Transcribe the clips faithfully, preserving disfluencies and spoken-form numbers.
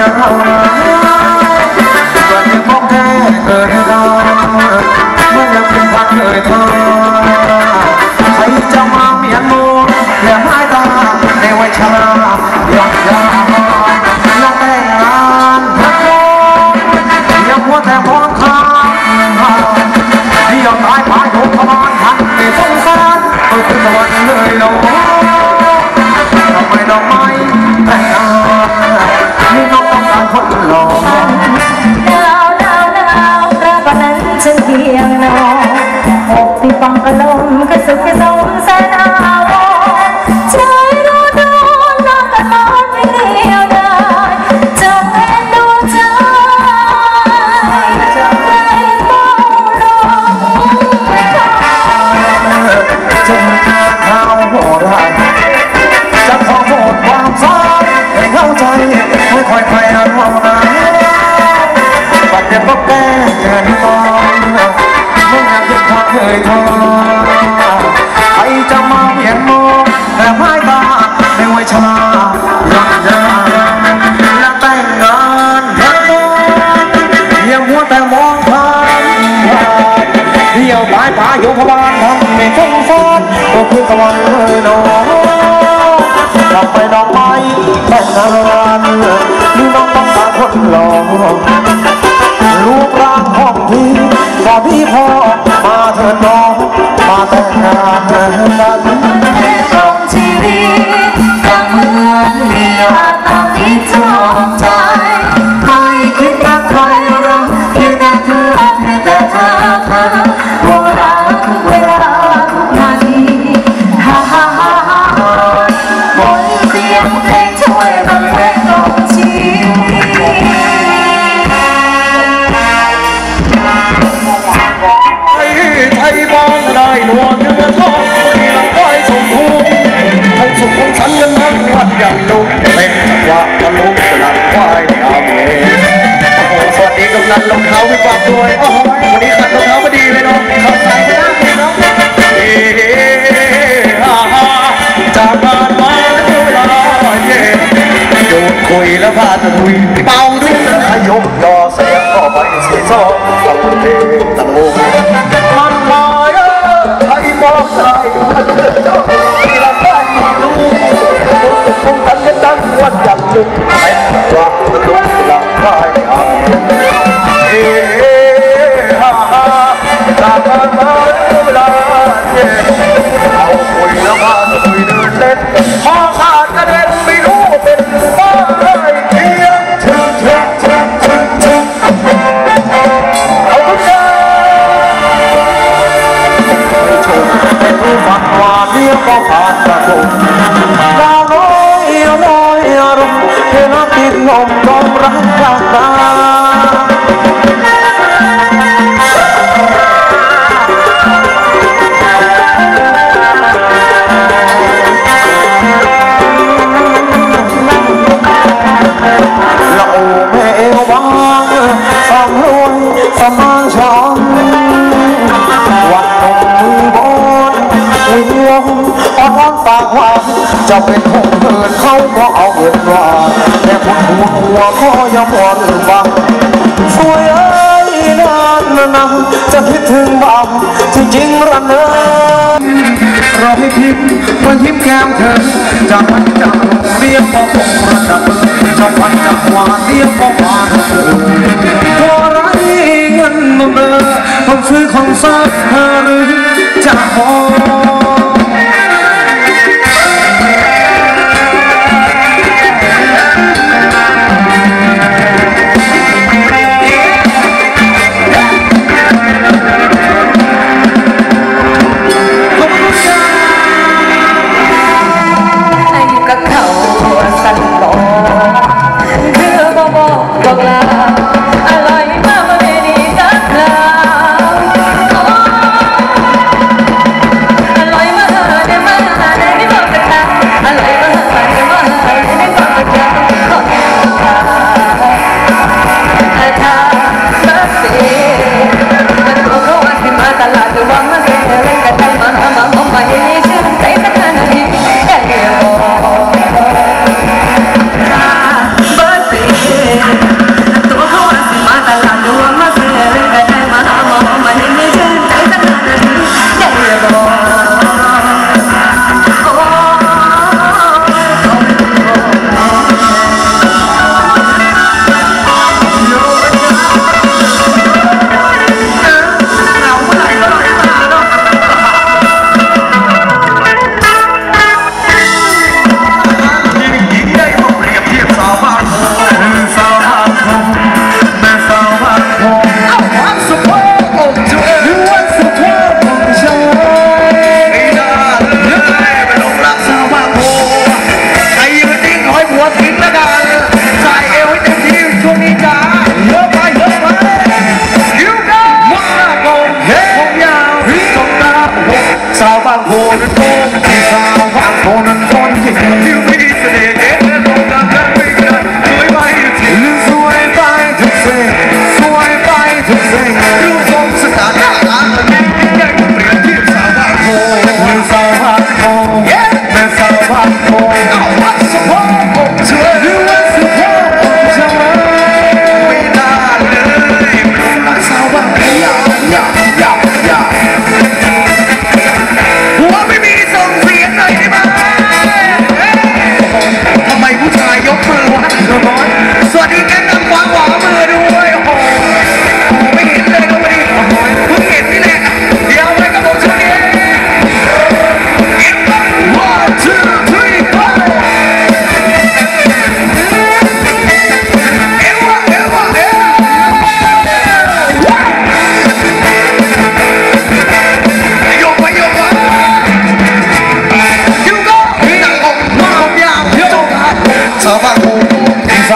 เราเกิดยังมองแค่เกิดเราเมื่อยังเป็นพันเลยเธอใครจะมาเมียนมูอย่าให้ตาในวัยชราอยากยาและแต่งงานพักยังมัวแต่มองข้ามเดี๋ยวตายพายโดนขบานทันไม่สงสารก็คือตะวันเลยเราทำไมดอกไม้แต่งงานนี่น้องต้องการคนหล่อดาวดาวดาวกระบอกนั้นฉันเพียงนอนอกที่ฟังกระลมกระสุกกระสมแสนอาวรใจรู้ดอนน้องกระนอนไม่เดียวได้จะเป็นดวงใจจะเป็นเฝ้ารอจะมีข้าวโหดได้จะขอโทษความซ้ายให้เข้าใจไม่ค่อยใครเอาหน้าบัดเดี๋ยวก็แก้เกินตอนเมื่อไงที่เขาเคยทอใครจะมาเห็นมองแต่ไม่ตาในวัยชราอยากจะและแต่งงานเห็นมองยังมัวแต่มองผ่านเดี่ยวปลายปลายอยู่พบานทำไม่สงสารก็คือตะวันเลยน้องดอกไม้ดอกไม้แต่งงานนี่น้องต้องการคนหล่อรูปร่างของพี่กว่าพี่พ่อมาเถิดน้องมาแต่งงานกันตรงชีวิตก็เหมือนมีอาตามที่ชอบใจไม่คิดรักใครรักเพียงแต่เธอเพียงแต่เธอเธอเวลาทุกเวลาทุกนาทีฮ่าฮ่าฮ่าฮ่าบนเสียงเพลงช่วยบรรเลงตรงชีวิตไทยบ้านได้หนวดเนื้อทองที่ลำไส้สมภูมิทั้งสุขของฉันนั้นทั้งวันอย่างนุ่มเป็นจังหวะตะลุกสลับควายในอาเมโอ้โหสวัสดีกำนันรองเท้าวิบวับด้วยโอ้โหวันนี้ขัดรองเท้าพอดีเลยเนาะขับใส่ไปนะพี่น้องเฮ้ฮ่าฮ่าจากบ้านมาแล้วเวลาเย็นโยนคุยแล้วพาตะลุยเป่าด้วยขยกยอเสียงก็ไปเสียซ้อตะลุยตะลุยมันมาเอ้ใครบอกใครที่เราได้ดูคงกันกันดังวันยันลุกแต่ว่าลุกหลังได้อ่ะเฮ้ฮ่าฮ่าจากกันมาเวลาเย็นเอาคุยแล้วพาตะลุยเดินเล่นพอขาดกระเด็นไม่รู้เป็นบ้าอะไรเพียงเชื่อเชื่อเชื่อเชื่อเชื่อเอาทุกอย่างฝันว่าเดียวก็ผ่านกระทงดาวน้อยน้อยอารมณ์เห็นติดลมลมรักจากตาเราไม่เอวบางสามรวยสมางช้อนวันนมมือบนวิญญาณอ่อนปากหวานจะเป็นหงเหินเขาก็เอาเงินว่าแต่คนหัวหัวก็ยังอ่อนบางสวยเอ้ยนานนะจะคิดถึงบ้างจริงๆระเนอรอให้พิมพ์วันยิ้มแก้มเธอจากวันจากเรียกบอกผมประดับจากวันจากวานเรียกบอกมาเธอพอไรเงินมันเบอร์ต้องซื้อของซักเธอหรือจะพออะไร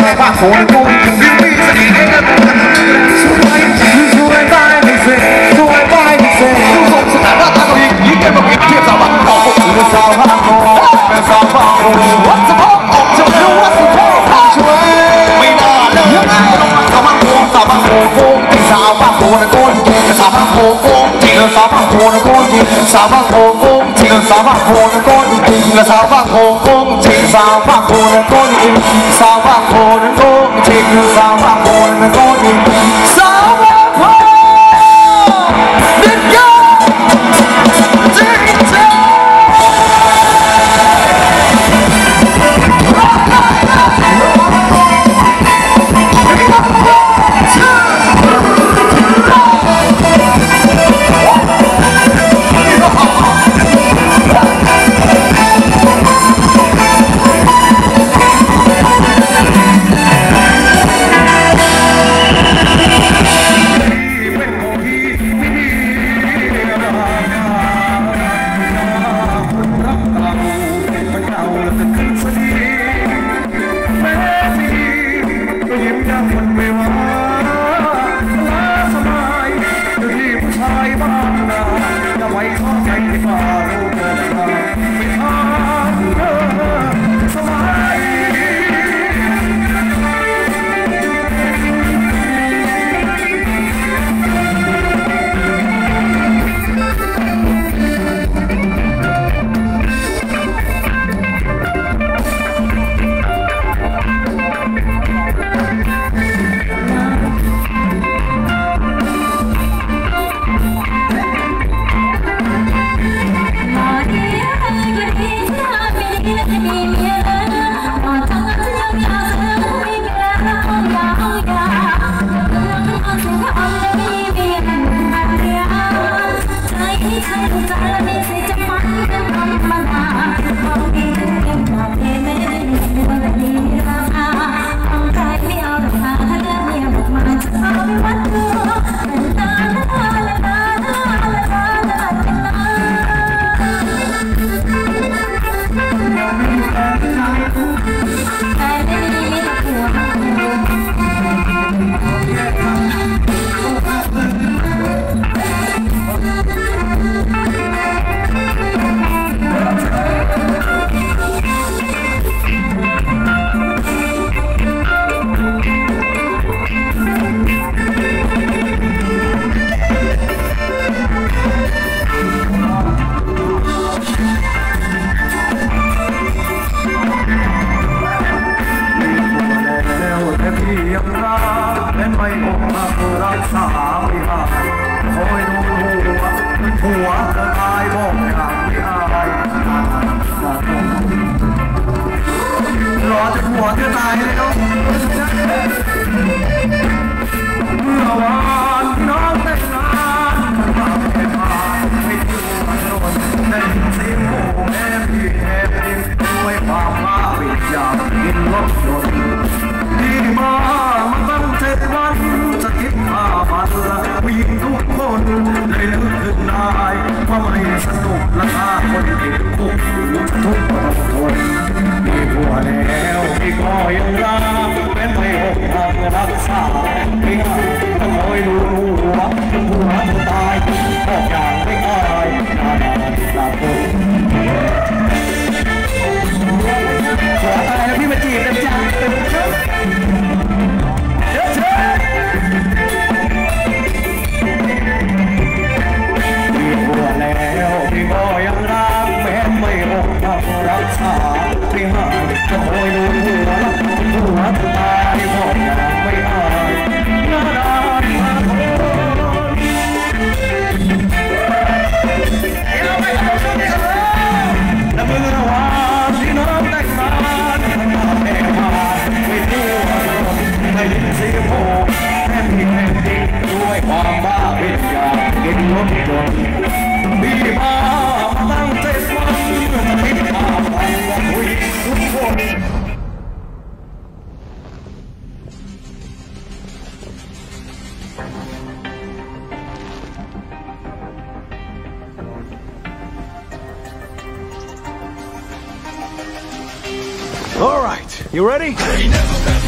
ว่าโคนกุ้งวิววิสกีให้กันสวยสวยได้ไม่เสร็จสวยได้ไม่เสร็จทุกคนสถานะทางเรายิ่งแก่มาเปรียบเทียบสาวบ้านเราเป็นสาวบ้านเราเป็นสาวบ้านเราวัดสะพกออกจากรู้วัดสะพกช่วยไม่น่าเลยสาวบ้านโกงสาวบ้านโกงโกงสาวบ้านโกงนะโกงสาวบ้านโกงโกงจริงสาวบ้านโกงนะโกงสาวบ้านโกงโกงจริงสาวบ้านโกงนะโกงสาวบ้านโกงโกงจริงสาวบ้านโกงนะโกงสาวบ้านโกงนะโกงจริงสาวบ้านโกงนะโกงสาวบ้านโกงนี่ก็จริงจัง All right, you ready?